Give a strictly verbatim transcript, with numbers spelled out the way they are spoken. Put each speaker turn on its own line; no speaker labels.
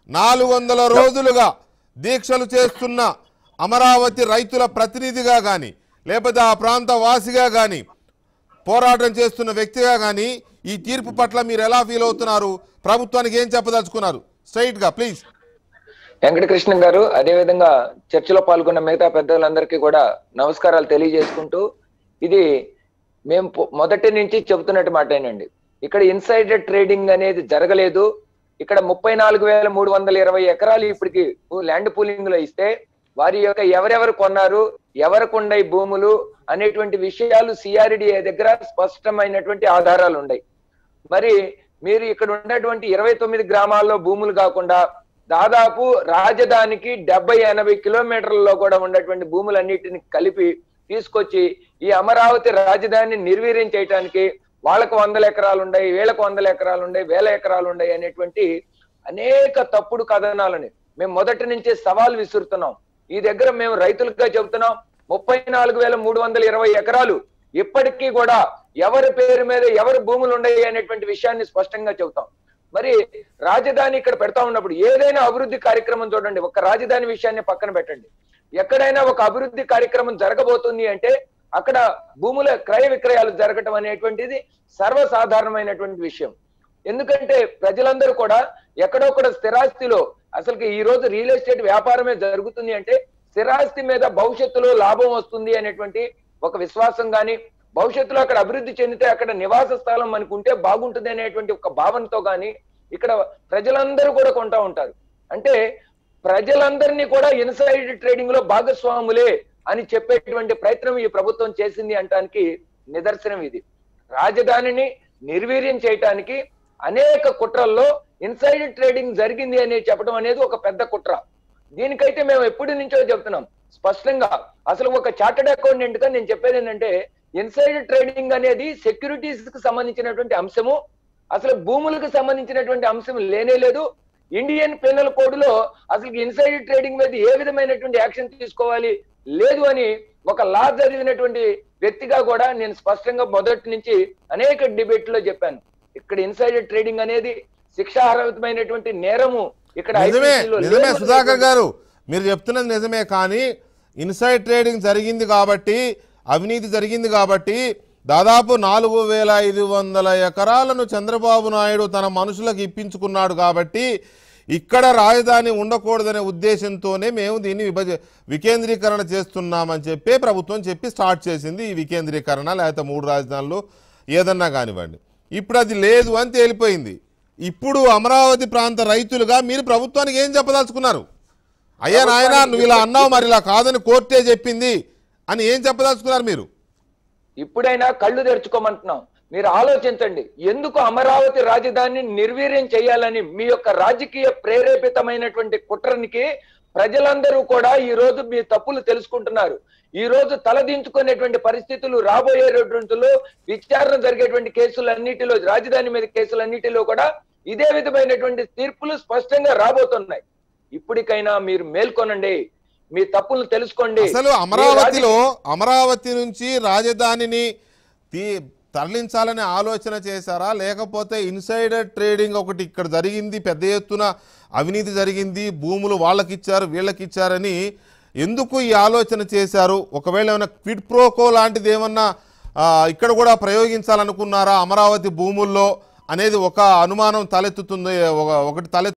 నాలుగు వందల రోజులుగా దీక్షలు చేస్తున్న అమరావతి రైతుల ప్రతినిధిగా కానీ లేకపోతే ఆ ప్రాంత వాసిగా కానీ పోరాటం చేస్తున్న వ్యక్తిగా కానీ ఈ తీర్పు పట్ల మీరు ఎలా ఫీల్ అవుతున్నారు? ప్రభుత్వానికి ఏం చెప్పదలుచుకున్నారు? స్ట్రైట్ గా ప్లీజ్.
వెంకటకృష్ణ గారు, అదేవిధంగా చర్చలో పాల్గొన్న మిగతా పెద్దలందరికీ కూడా నమస్కారాలు తెలియజేసుకుంటూ, ఇది మేము మొదటి నుంచి చెబుతున్నట్టు మాటేనండి. ఇక్కడ ఇన్సైడర్ ట్రేడింగ్ అనేది జరగలేదు. ఇక్కడ ముప్పై నాలుగు వేల మూడు వందల ఇరవై ఎకరాలు ఇప్పటికి ల్యాండ్ పూలింగ్ లో ఇస్తే వారి యొక్క ఎవరెవరు కొన్నారు, ఎవరికి ఉన్నాయి భూములు అనేటువంటి విషయాలు సిఆర్డిఏ దగ్గర స్పష్టమైనటువంటి ఆధారాలు ఉన్నాయి. మరి మీరు ఇక్కడ ఉన్నటువంటి ఇరవై తొమ్మిది గ్రామాల్లో భూములు కాకుండా దాదాపు రాజధానికి డెబ్బై ఎనభై కిలోమీటర్లలో కూడా ఉన్నటువంటి భూములన్నిటిని కలిపి తీసుకొచ్చి ఈ అమరావతి రాజధానిని నిర్వీర్యం చేయడానికి వాళ్ళకు వందల ఎకరాలు ఉన్నాయి, వీళ్ళకు వందల ఎకరాలు ఉన్నాయి, వేల ఎకరాలు ఉన్నాయి అనేటువంటి అనేక తప్పుడు కథనాలని మేము మొదటి నుంచే సవాల్ విసురుతున్నాం. ఈ దగ్గర మేము రైతులుగా చెబుతున్నాం, ముప్పై నాలుగు వేల మూడు వందల ఇరవై ఎకరాలు ఇప్పటికీ కూడా ఎవరి పేరు మీద ఎవరి భూములు ఉన్నాయి అనేటువంటి విషయాన్ని స్పష్టంగా చెబుతాం. మరి రాజధాని ఇక్కడ పెడతా ఉన్నప్పుడు ఏదైనా అభివృద్ధి కార్యక్రమం చూడండి, ఒక రాజధాని విషయాన్ని పక్కన పెట్టండి, ఎక్కడైనా ఒక అభివృద్ధి కార్యక్రమం జరగబోతుంది అంటే అక్కడ భూముల క్రయ విక్రయాలు జరగటం అనేటువంటిది సర్వసాధారణమైనటువంటి విషయం. ఎందుకంటే ప్రజలందరూ కూడా ఎక్కడొక్కడ స్థిరాస్తిలో అసలు ఈ రోజు రియల్ ఎస్టేట్ వ్యాపారమే జరుగుతుంది అంటే స్థిరాస్తి మీద భవిష్యత్తులో లాభం వస్తుంది అనేటువంటి ఒక విశ్వాసం గాని, భవిష్యత్తులో అక్కడ అభివృద్ధి చెందితే అక్కడ నివాస స్థలం మనకు ఉంటే బాగుంటుంది అనేటువంటి ఒక భావనతో గాని ఇక్కడ ప్రజలందరూ కూడా కొంటా ఉంటారు. అంటే ప్రజలందరినీ కూడా ఇన్సైడ్ ట్రేడింగ్ లో భాగస్వాములే అని చెప్పేటువంటి ప్రయత్నం ఈ ప్రభుత్వం చేసింది అంటానికి నిదర్శనం ఇది. రాజధానిని నిర్వీర్యం చేయటానికి అనేక కుట్రల్లో ఇన్సైడ్ ట్రేడింగ్ జరిగింది అని చెప్పడం అనేది ఒక పెద్ద కుట్ర. దీనికైతే మేము ఎప్పటి నుంచో చెప్తున్నాం స్పష్టంగా. అసలు ఒక చార్టెడ్ అకౌంటెంట్ గా నేను చెప్పేది ఏంటంటే ఇన్సైడ్ ట్రేడింగ్ అనేది సెక్యూరిటీస్ కి సంబంధించినటువంటి అంశము, అసలు భూములకు సంబంధించినటువంటి అంశం లేనే లేదు. ఇండియన్ పెనల్ కోడ్ లో అసలు ఇన్సైడ్ ట్రేడింగ్ మీద ఏ విధమైనటువంటి యాక్షన్ తీసుకోవాలి లేదు అని ఒక లా చదివినటువంటి వ్యక్తిగా కూడా నేను స్పష్టంగా మొదటి నుంచి అనేక డిబేట్ లో చెప్పాను. ఇక్కడ ఇన్సైడ్ ట్రేడింగ్ అనేది శిక్షార్హమైనటువంటి నేరము. ఇక్కడ
నిజమే సుధాకర్ గారు, మీరు చెప్తున్నది నిజమే. కానీ ఇన్సైడ్ ట్రేడింగ్ జరిగింది కాబట్టి, అవినీతి జరిగింది కాబట్టి దాదాపు నాలుగు వేల ఐదు వందల ఎకరాలను చంద్రబాబు నాయుడు తన మనుషులకు ఇప్పించుకున్నాడు కాబట్టి ఇక్కడ రాజధాని ఉండకూడదనే ఉద్దేశంతోనే మేము దీన్ని విభజ వికేంద్రీకరణ చేస్తున్నామని చెప్పి ప్రభుత్వం చెప్పి స్టార్ట్ చేసింది ఈ వికేంద్రీకరణ, లేకపోతే మూడు రాజధానులు ఏదన్నా కానివ్వండి. ఇప్పుడు అది లేదు అని తేలిపోయింది. ఇప్పుడు అమరావతి ప్రాంత రైతులుగా మీరు ప్రభుత్వానికి ఏం చెప్పదలుచుకున్నారు? అయ్యా నాయన నువ్వు ఇలా అన్నావు, మరి ఇలా కాదని కోర్టే చెప్పింది అని ఏం చెప్పదలుచుకున్నారు మీరు?
ఇప్పుడైనా కళ్ళు తెరుచుకోమంటున్నాం. మీరు ఆలోచించండి, ఎందుకు అమరావతి రాజధానిని నిర్వీర్యం చేయాలని మీ యొక్క రాజకీయ ప్రేరేపితమైనటువంటి కుట్రనికి ప్రజలందరూ కూడా ఈ రోజు మీ తప్పులు తెలుసుకుంటున్నారు. ఈ రోజు తలదించుకునేటువంటి పరిస్థితులు రాబోయేటువంటిలో విచారణ జరిగేటువంటి కేసులన్నిటిలో, రాజధాని మీద కేసులన్నిటిలో కూడా ఇదే విధమైనటువంటి తీర్పులు స్పష్టంగా రాబోతున్నాయి. ఇప్పటికైనా మీరు మేల్కొనండి, మీ తప్పులు తెలుసుకోండి.
అసలు అమరావతిలో అమరావతి నుంచి రాజధానిని తరలించాలనే ఆలోచన చేశారా, లేకపోతే ఇన్సైడర్ ట్రేడింగ్ ఒకటి ఇక్కడ జరిగింది, పెద్ద ఎత్తున అవినీతి జరిగింది, భూములు వాళ్ళకి ఇచ్చారు వీళ్ళకి ఇచ్చారని ఎందుకు ఈ ఆలోచన చేశారు? ఒకవేళ ఏమైనా క్విడ్ ప్రోకో లాంటిది ఏమన్నా ఇక్కడ కూడా ప్రయోగించాలనుకున్నారా అమరావతి భూముల్లో అనేది ఒక అనుమానం తలెత్తుతుంది, ఒకటి తలెత్తు